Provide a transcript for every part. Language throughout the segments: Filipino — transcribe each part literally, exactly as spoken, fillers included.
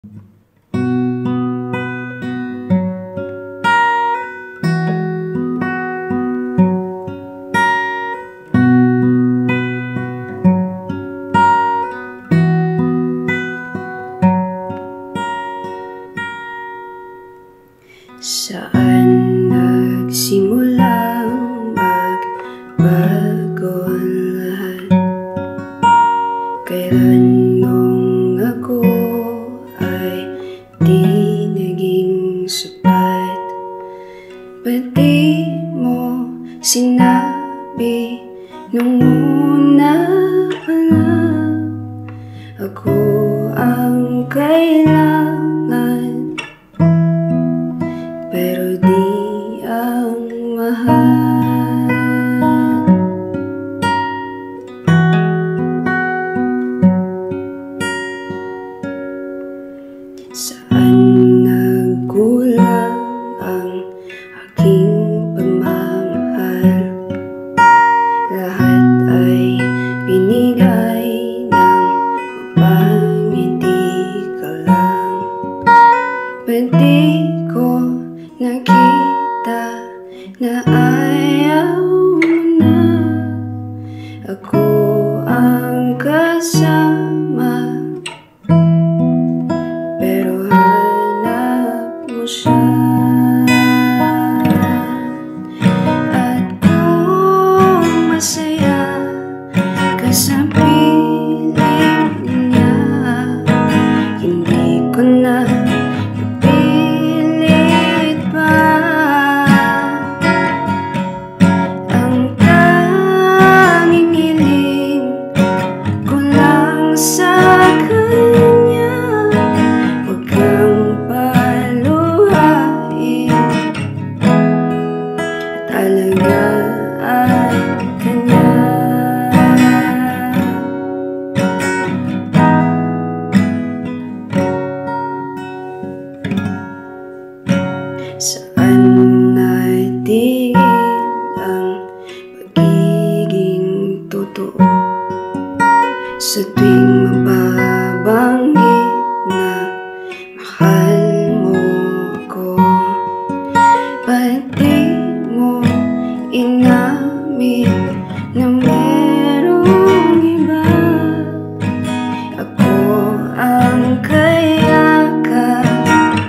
Saan nagsimulang magbago ang lahat? Kailan nung ako ay di naging sapat? Ba't di mo sinabi nung una pa lang ako ang kailangan? Pero di ang mahal. Saan nagkulang ang aking pagmamahal? Lahat ay binigay ng mapangiti ka lang. Ba't di ko nakita na ayaw mo na ako ang kasama? Pero hanap mo siya. At kung masaya ka sa piling niya, hindi ko na alagaan ka niya. Saan natigil ang pagiging totoo? Sa tuwing mababanggit na mahal mo ako, ba't di mo inamin na merong iba? Ako ang kayakap,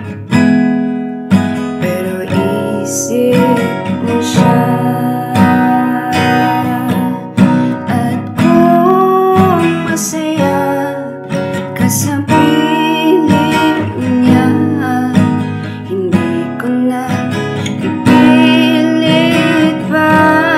pero isip mo siya. At kung masaya ka sa piling niya, hindi ko na ipilit pa.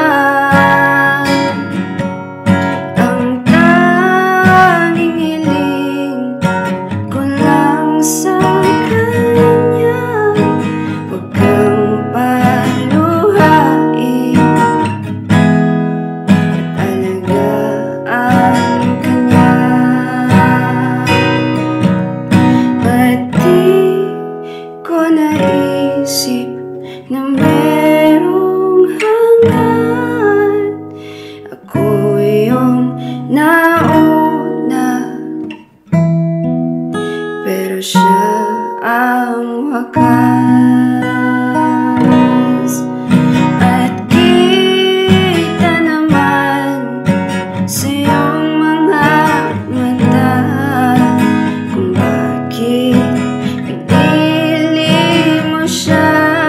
Ang tanging hiling ko lang sa kanya, huwag kang paluhain at alagaan ka niya. Ba't di ko naisip na merong hangad? Ako yung nauna, pero siya ang wakas. At kita naman sa iyong mga mata kung bakit pinili mo siya.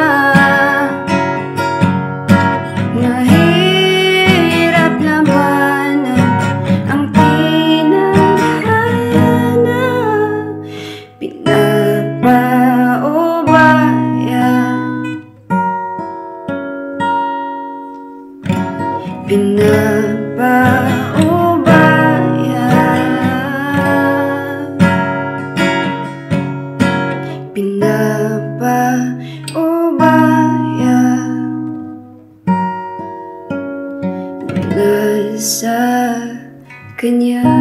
Mahirap labanan ang pinaghahanap, pinapaubaya, pinapaubaya, pinapaubaya mula sa kanya.